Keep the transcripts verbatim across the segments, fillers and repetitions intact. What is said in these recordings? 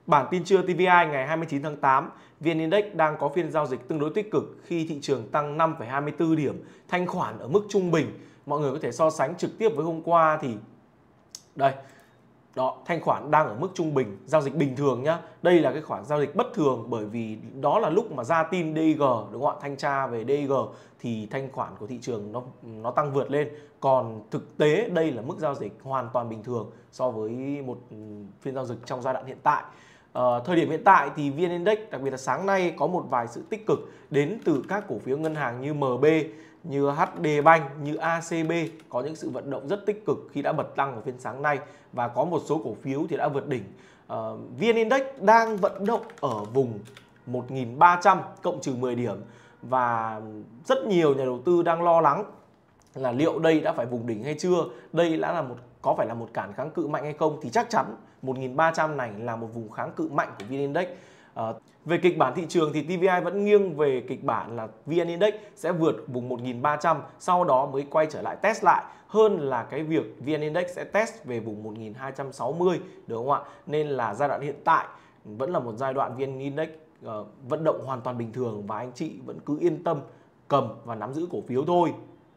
Bản tin trưa tê vê i ngày hai mươi chín tháng tám, vê en Index đang có phiên giao dịch tương đối tích cực khi thị trường tăng năm phẩy hai mươi tư điểm, thanh khoản ở mức trung bình. Mọi người có thể so sánh trực tiếp với hôm qua thì đây, đó, thanh khoản đang ở mức trung bình, giao dịch bình thường nhá. Đây là cái khoản giao dịch bất thường bởi vì đó là lúc mà ra tin đê i giê, đúng không ạ? Thanh tra về đê i giê thì thanh khoản của thị trường nó nó tăng vượt lên. Còn thực tế đây là mức giao dịch hoàn toàn bình thường so với một phiên giao dịch trong giai đoạn hiện tại. Ờ, thời điểm hiện tại thì vê en Index, đặc biệt là sáng nay, có một vài sự tích cực đến từ các cổ phiếu ngân hàng như em bê, như hát đê Bank, như a xê bê có những sự vận động rất tích cực khi đã bật tăng ở phiên sáng nay, và có một số cổ phiếu thì đã vượt đỉnh. Uh, vê en Index đang vận động ở vùng một nghìn ba trăm cộng trừ mười điểm, và rất nhiều nhà đầu tư đang lo lắng là liệu đây đã phải vùng đỉnh hay chưa, đây đã là một có phải là một cản kháng cự mạnh hay không. Thì chắc chắn một nghìn ba trăm này là một vùng kháng cự mạnh của vê en Index. Uh, về kịch bản thị trường thì tê vê i vẫn nghiêng về kịch bản là vê en Index sẽ vượt vùng một nghìn ba trăm, sau đó mới quay trở lại test lại, hơn là cái việc vê en Index sẽ test về vùng một nghìn hai trăm sáu mươi, đúng không ạ? Nên là giai đoạn hiện tại vẫn là một giai đoạn vê en Index uh, vận động hoàn toàn bình thường, và anh chị vẫn cứ yên tâm cầm và nắm giữ cổ phiếu thôi.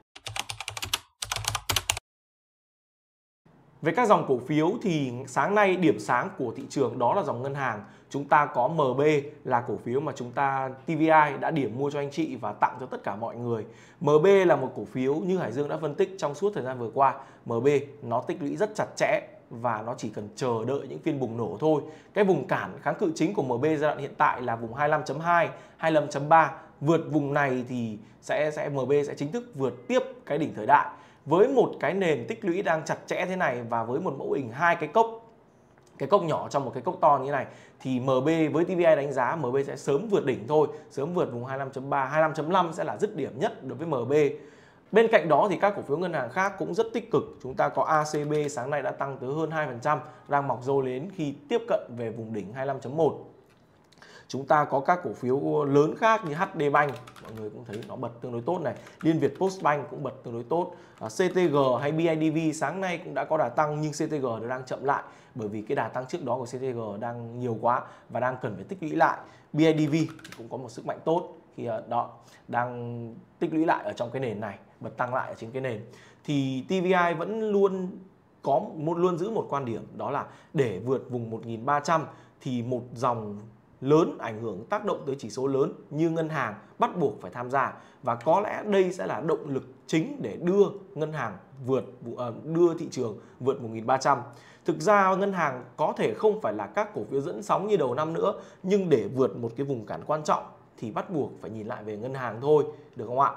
Về các dòng cổ phiếu thì sáng nay điểm sáng của thị trường đó là dòng ngân hàng. Chúng ta có em bê là cổ phiếu mà chúng ta tê vê i đã điểm mua cho anh chị và tặng cho tất cả mọi người. em bê là một cổ phiếu như Hải Dương đã phân tích trong suốt thời gian vừa qua. em bê nó tích lũy rất chặt chẽ và nó chỉ cần chờ đợi những phiên bùng nổ thôi. Cái vùng cản kháng cự chính của em bê giai đoạn hiện tại là vùng hai mươi lăm chấm hai, hai mươi lăm chấm ba. Vượt vùng này thì sẽ sẽ em bê sẽ chính thức vượt tiếp cái đỉnh thời đại. Với một cái nền tích lũy đang chặt chẽ thế này và với một mẫu hình hai cái cốc, cái cốc nhỏ trong một cái cốc to như thế này, thì em bê với tê vê i đánh giá em bê sẽ sớm vượt đỉnh thôi, sớm vượt vùng hai mươi lăm chấm ba, hai mươi lăm chấm năm sẽ là dứt điểm nhất đối với em bê. Bên cạnh đó thì các cổ phiếu ngân hàng khác cũng rất tích cực. Chúng ta có a xê bê sáng nay đã tăng tới hơn hai phần trăm, đang mọc râu lên khi tiếp cận về vùng đỉnh hai mươi lăm chấm một. Chúng ta có các cổ phiếu lớn khác như hát đê Bank, mọi người cũng thấy nó bật tương đối tốt này, Liên Việt Postbank cũng bật tương đối tốt, xê tê giê hay bê i đê vê sáng nay cũng đã có đà tăng, nhưng xê tê giê nó đang chậm lại bởi vì cái đà tăng trước đó của xê tê giê đang nhiều quá và đang cần phải tích lũy lại. bê i đê vê cũng có một sức mạnh tốt khi đó đang tích lũy lại ở trong cái nền này, bật tăng lại ở trên cái nền. Thì tê vê i vẫn luôn có một luôn giữ một quan điểm, đó là để vượt vùng một nghìn ba trăm thì một dòng lớn ảnh hưởng tác động tới chỉ số lớn như ngân hàng bắt buộc phải tham gia, và có lẽ đây sẽ là động lực chính để đưa ngân hàng vượt đưa thị trường vượt một nghìn ba trăm. Thực ra ngân hàng có thể không phải là các cổ phiếu dẫn sóng như đầu năm nữa, nhưng để vượt một cái vùng cản quan trọng thì bắt buộc phải nhìn lại về ngân hàng thôi, được không ạ?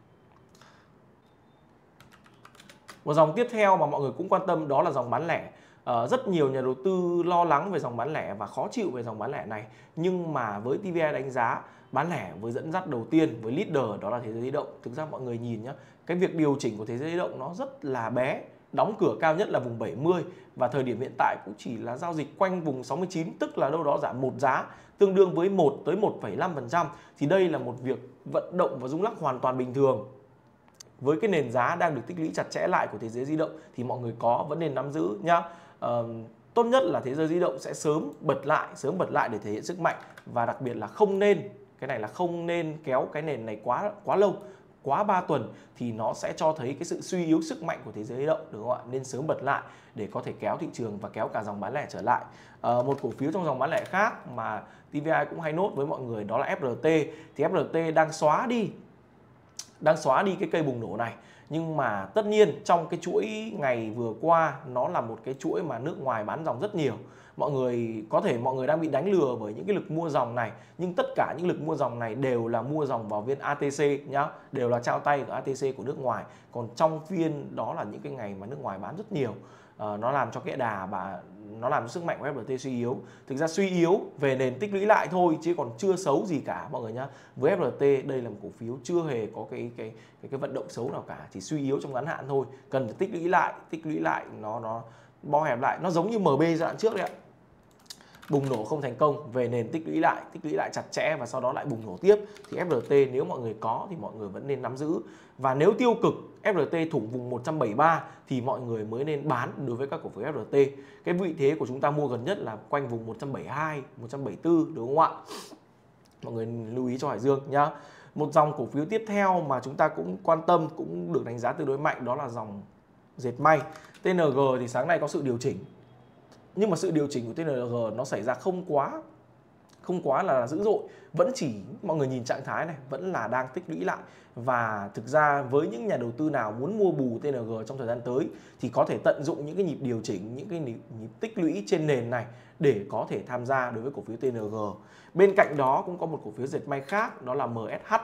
Một dòng tiếp theo mà mọi người cũng quan tâm đó là dòng bán lẻ. Uh, rất nhiều nhà đầu tư lo lắng về dòng bán lẻ và khó chịu về dòng bán lẻ này, nhưng mà với tê vê i đánh giá bán lẻ với dẫn dắt đầu tiên với leader đó là Thế Giới Di Động. Thực ra mọi người nhìn nhé, cái việc điều chỉnh của Thế Giới Di Động nó rất là bé, đóng cửa cao nhất là vùng bảy mươi và thời điểm hiện tại cũng chỉ là giao dịch quanh vùng sáu mươi chín, tức là đâu đó giảm một giá tương đương với một tới một phẩy năm phần trăm. Thì đây là một việc vận động và rung lắc hoàn toàn bình thường. Với cái nền giá đang được tích lũy chặt chẽ lại của Thế Giới Di Động thì mọi người có vẫn nên nắm giữ nhá. Uh, tốt nhất là Thế Giới Di Động sẽ sớm bật lại, sớm bật lại để thể hiện sức mạnh, và đặc biệt là không nên, cái này là không nên kéo cái nền này quá quá lâu, quá ba tuần thì nó sẽ cho thấy cái sự suy yếu sức mạnh của Thế Giới Di Động, đúng không ạ? Nên sớm bật lại để có thể kéo thị trường và kéo cả dòng bán lẻ trở lại. Uh, một cổ phiếu trong dòng bán lẻ khác mà tê vê i cũng hay nốt với mọi người đó là ép rờ tê. Thì ép rờ tê đang xóa đi đang xóa đi cái cây bùng nổ này, nhưng mà tất nhiên trong cái chuỗi ngày vừa qua nó là một cái chuỗi mà nước ngoài bán dòng rất nhiều. Mọi người có thể mọi người đang bị đánh lừa bởi những cái lực mua dòng này, nhưng tất cả những lực mua dòng này đều là mua dòng vào viên a tê xê nhá, đều là trao tay của a tê xê của nước ngoài. Còn trong phiên đó là những cái ngày mà nước ngoài bán rất nhiều, à, nó làm cho cái đà và nó làm cho sức mạnh của ép rờ tê suy yếu. Thực ra suy yếu về nền tích lũy lại thôi chứ còn chưa xấu gì cả mọi người nhá. Với ép rờ tê đây là một cổ phiếu chưa hề có cái cái cái, cái vận động xấu nào cả, chỉ suy yếu trong ngắn hạn thôi, cần phải tích lũy lại, tích lũy lại nó nó bo hẹp lại, nó giống như em bê giai đoạn trước đấy ạ. bùng nổ không thành công, về nền tích lũy lại, tích lũy lại chặt chẽ và sau đó lại bùng nổ tiếp, thì ép rờ tê nếu mọi người có thì mọi người vẫn nên nắm giữ. Và nếu tiêu cực ép rờ tê thủng vùng một trăm bảy mươi ba thì mọi người mới nên bán đối với các cổ phiếu ép rờ tê. Cái vị thế của chúng ta mua gần nhất là quanh vùng một trăm bảy mươi hai, một trăm bảy mươi tư, đúng không ạ? Mọi người lưu ý cho Hải Dương nhá. Một dòng cổ phiếu tiếp theo mà chúng ta cũng quan tâm, cũng được đánh giá tương đối mạnh, đó là dòng dệt may. tê en giê thì sáng nay có sự điều chỉnh, nhưng mà sự điều chỉnh của tê en giê nó xảy ra không quá không quá là dữ dội, vẫn chỉ mọi người nhìn trạng thái này vẫn là đang tích lũy lại. Và thực ra với những nhà đầu tư nào muốn mua bù tê en giê trong thời gian tới thì có thể tận dụng những cái nhịp điều chỉnh, những cái nhịp, nhịp tích lũy trên nền này để có thể tham gia đối với cổ phiếu tê en giê. Bên cạnh đó cũng có một cổ phiếu dệt may khác, đó là em ét hát.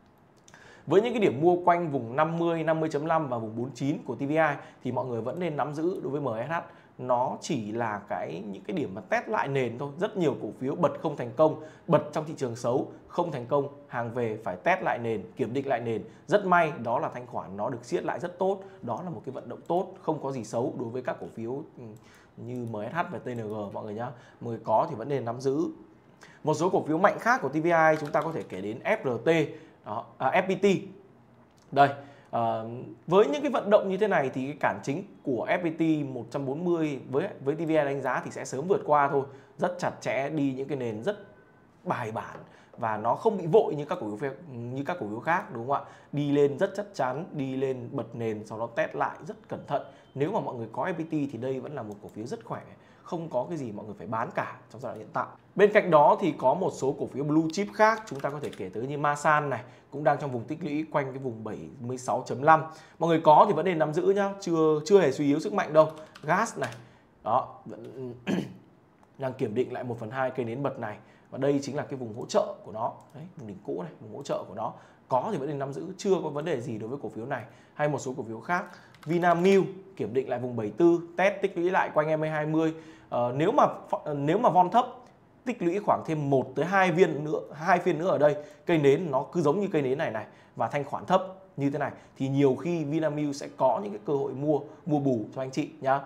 Với những cái điểm mua quanh vùng năm mươi, năm mươi chấm năm và vùng bốn mươi chín của tê vê i thì mọi người vẫn nên nắm giữ đối với em ét hát. Nó chỉ là cái những cái điểm mà test lại nền thôi. Rất nhiều cổ phiếu bật không thành công, bật trong thị trường xấu không thành công, hàng về phải test lại nền, kiểm định lại nền. Rất may đó là thanh khoản nó được siết lại rất tốt, đó là một cái vận động tốt, không có gì xấu đối với các cổ phiếu như em ét hát và tê en giê mọi người nhá. Mọi người có thì vẫn nên nắm giữ. Một số cổ phiếu mạnh khác của tê vê i chúng ta có thể kể đến ép rờ tê, đó, à, ép pê tê. Đây, à, với những cái vận động như thế này thì cái cản chính của ép pê tê một trăm bốn mươi với với tê vê i đánh giá thì sẽ sớm vượt qua thôi. Rất chặt chẽ, đi những cái nền rất bài bản và nó không bị vội như các cổ phiếu như các cổ phiếu khác, đúng không ạ? Đi lên rất chắc chắn, đi lên bật nền sau đó test lại rất cẩn thận. Nếu mà mọi người có ép pê tê thì đây vẫn là một cổ phiếu rất khỏe, không có cái gì mọi người phải bán cả trong giai đoạn hiện tại. Bên cạnh đó thì có một số cổ phiếu blue chip khác, chúng ta có thể kể tới như Masan này, cũng đang trong vùng tích lũy quanh cái vùng bảy mươi sáu chấm năm. Mọi người có thì vẫn nên nắm giữ nhá, chưa chưa hề suy yếu sức mạnh đâu. Gas này, đó, vẫn đang kiểm định lại một phần hai cây nến bật này, và đây chính là cái vùng hỗ trợ của nó. Đấy, vùng đỉnh cũ này, vùng hỗ trợ của nó. Có thì vẫn nên nắm giữ, chưa có vấn đề gì đối với cổ phiếu này. Hay một số cổ phiếu khác, Vinamilk kiểm định lại vùng bảy mươi tư, test tích lũy lại quanh em a hai mươi. Ờ, nếu mà nếu mà von thấp, tích lũy khoảng thêm một tới hai viên nữa, hai phiên nữa ở đây, cây nến nó cứ giống như cây nến này này và thanh khoản thấp như thế này thì nhiều khi Vinamilk sẽ có những cái cơ hội mua mua bù cho anh chị nhá.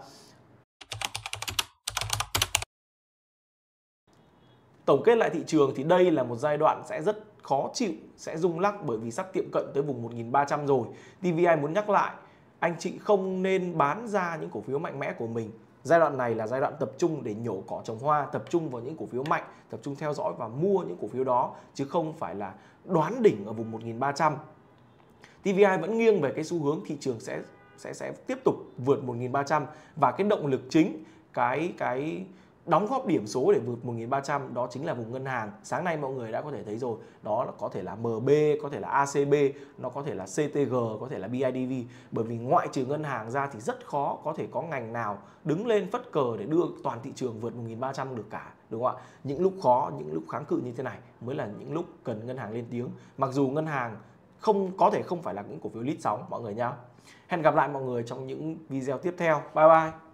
Tổng kết lại thị trường thì đây là một giai đoạn sẽ rất khó chịu, sẽ rung lắc bởi vì sắp tiệm cận tới vùng một nghìn ba trăm rồi. tê vê i muốn nhắc lại, anh chị không nên bán ra những cổ phiếu mạnh mẽ của mình. Giai đoạn này là giai đoạn tập trung để nhổ cỏ trồng hoa, tập trung vào những cổ phiếu mạnh, tập trung theo dõi và mua những cổ phiếu đó, chứ không phải là đoán đỉnh ở vùng một nghìn ba trăm. tê vê i vẫn nghiêng về cái xu hướng thị trường sẽ sẽ sẽ tiếp tục vượt một nghìn ba trăm, và cái động lực chính, cái cái đóng góp điểm số để vượt một nghìn ba trăm đó chính là vùng ngân hàng. Sáng nay mọi người đã có thể thấy rồi, đó là có thể là em bê, có thể là a xê bê, nó có thể là xê tê giê, có thể là bê i đê vê. Bởi vì ngoại trừ ngân hàng ra thì rất khó có thể có ngành nào đứng lên phất cờ để đưa toàn thị trường vượt một nghìn ba trăm được cả, đúng không ạ? Những lúc khó, những lúc kháng cự như thế này mới là những lúc cần ngân hàng lên tiếng. Mặc dù ngân hàng không có thể không phải là những cổ phiếu lít sóng mọi người nhá. Hẹn gặp lại mọi người trong những video tiếp theo. Bye bye.